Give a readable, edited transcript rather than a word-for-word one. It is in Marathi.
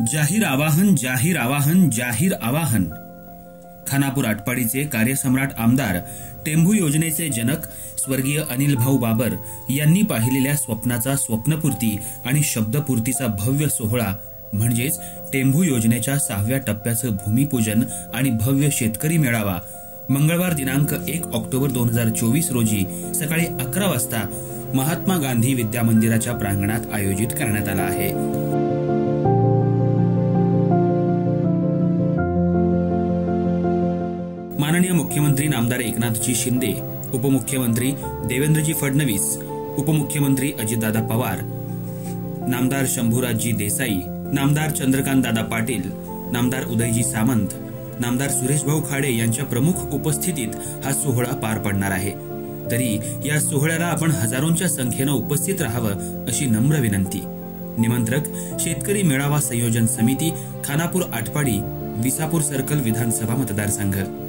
जाहीर आवाहन जाहीर आवाहन जाहीर आवाहन. खानापूर आटपाडीचे कार्यसम्राट आमदार टेंभू योजनेचे जनक स्वर्गीय अनिल भाऊ बाबर यांनी पाहिलेल्या स्वप्नाचा स्वप्नपूर्ती आणि शब्दपूर्तीचा भव्य सोहळा म्हणजेच टेंभू योजनेच्या 6व्या टप्प्याचं भूमिपूजन आणि भव्य शेतकरी मेळावा मंगळवार दिनांक 1 ऑक्टोबर 2024 रोजी सकाळी 11 वाजता महात्मा गांधी विद्या मंदिराच्या प्रांगणात आयोजित करण्यात आला आहे. माननीय मुख्यमंत्री नामदार एकनाथजी शिंदे, उपमुख्यमंत्री देवेंद्रजी फडणवीस, उपमुख्यमंत्री अजितदादा पवार, नामदार शंभूराजजी देसाई, नामदार चंद्रकांतदादा पाटील, नामदार उदयजी सामंत, नामदार सुरेशभाऊ खाडे यांच्या प्रमुख उपस्थितीत हा सोहळा पार पडणार आहे. तरी या सोहळ्याला आपण हजारोंच्या संख्येनं उपस्थित राहावं अशी नम्र विनंती. निमंत्रक शेतकरी मेळावा संयोजन समिती, खानापूर आटपाडी, विसापूर सर्कल विधानसभा मतदारसंघ.